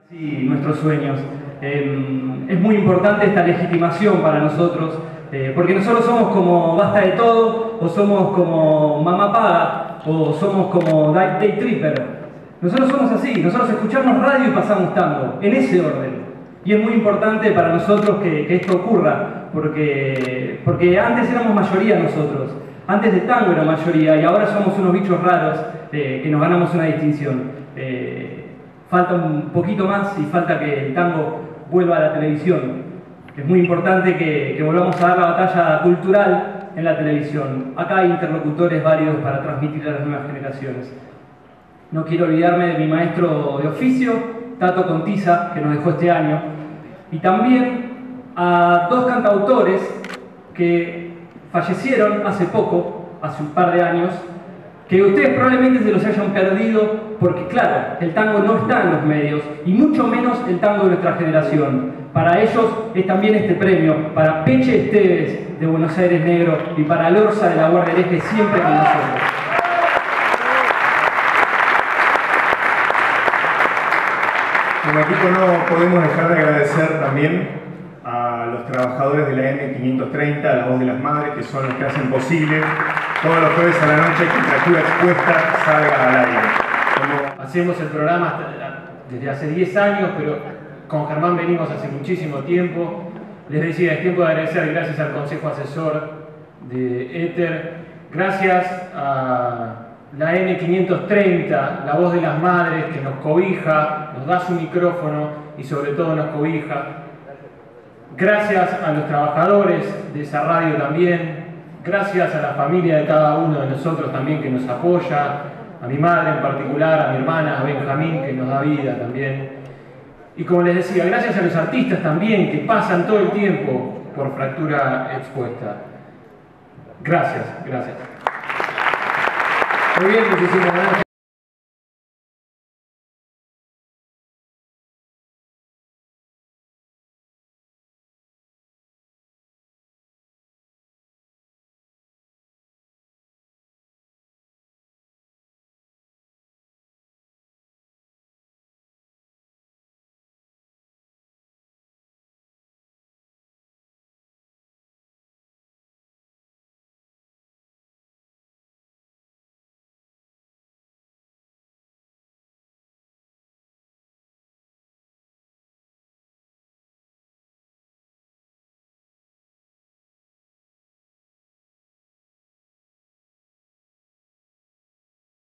Sí, nuestros sueños. Es muy importante esta legitimación para nosotros, porque nosotros somos como Basta de Todo, o somos como Mamá Paga, o somos como Day Tripper. Nosotros somos así, nosotros escuchamos radio y pasamos tango, en ese orden. Y es muy importante para nosotros que esto ocurra, porque antes éramos mayoría nosotros, antes del tango era mayoría, y ahora somos unos bichos raros que nos ganamos una distinción. Falta un poquito más y falta que el tango vuelva a la televisión. Es muy importante que volvamos a dar la batalla cultural en la televisión. Acá hay interlocutores válidos para transmitir a las nuevas generaciones. No quiero olvidarme de mi maestro de oficio, Tato Contiza, que nos dejó este año, y también a dos cantautores que fallecieron hace poco, hace un par de años, que ustedes probablemente se los hayan perdido porque, claro, el tango no está en los medios, y mucho menos el tango de nuestra generación. Para ellos es también este premio, para Peche Esteves de Buenos Aires Negro y para Lorza de la Guardia del Este, siempre con nosotros. Como equipo no podemos dejar de agradecer también a los trabajadores de la M530, La Voz de las Madres, que son los que hacen posible todos los jueves a la noche que Fractura Expuesta salga al aire. Como hacemos el programa desde hace 10 años, pero con Germán venimos hace muchísimo tiempo. Les decía, es tiempo de agradecer, gracias al Consejo Asesor de Éter, gracias a la M530, La Voz de las Madres, que nos cobija, nos da su micrófono y sobre todo nos cobija. Gracias a los trabajadores de esa radio también. Gracias a la familia de cada uno de nosotros también que nos apoya, a mi madre en particular, a mi hermana, a Benjamín, que nos da vida también. Y como les decía, gracias a los artistas también que pasan todo el tiempo por Fractura Expuesta. Gracias, gracias. Muy bien, muchísimas gracias.